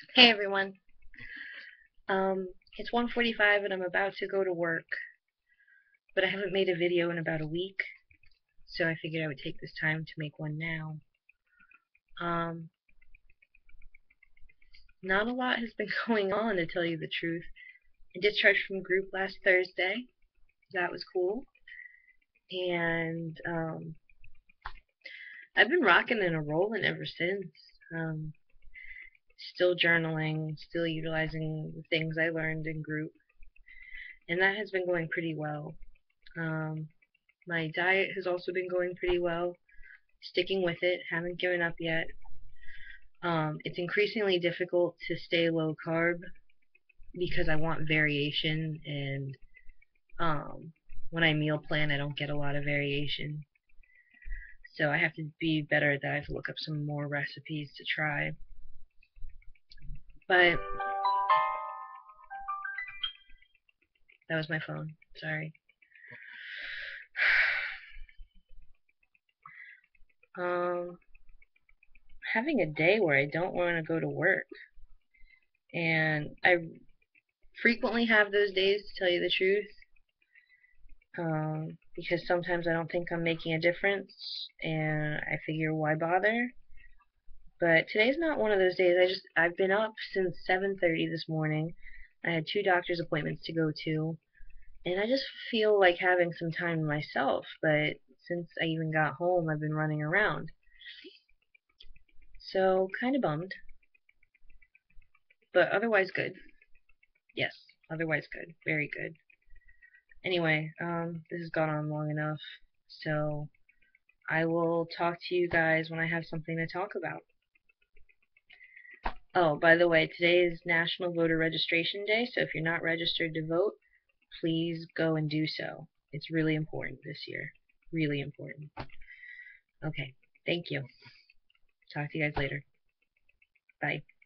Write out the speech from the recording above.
Hey everyone. It's 1:45 and I'm about to go to work, but I haven't made a video in about a week, so I figured I would take this time to make one now. Um, Not a lot has been going on, to tell you the truth. I discharged from group last Thursday. That was cool. And I've been rocking and rolling ever since. Um, Still journaling, still utilizing the things I learned in group, and that has been going pretty well. Um, my diet has also been going pretty well. Sticking with it, haven't given up yet. It's increasingly difficult to stay low carb because I want variation, and when I meal plan, I don't get a lot of variation. So I have to be better at that. I have to look up some more recipes to try. But that was my phone. Sorry. Um, Having a day where I don't want to go to work, and I frequently have those days, to tell you the truth. Because sometimes I don't think I'm making a difference, and I figure why bother. But today's not one of those days. I've been up since 7:30 this morning. I had two doctor's appointments to go to, and I just feel like having some time to myself. But since I even got home, I've been running around, so kind of bummed. But otherwise good. Yes, otherwise good. Very good. Anyway, this has gone on long enough, so I will talk to you guys when I have something to talk about. Oh, by the way, today is National Voter Registration Day, so if you're not registered to vote, please go and do so. It's really important this year. Really important. Okay, thank you. Talk to you guys later. Bye.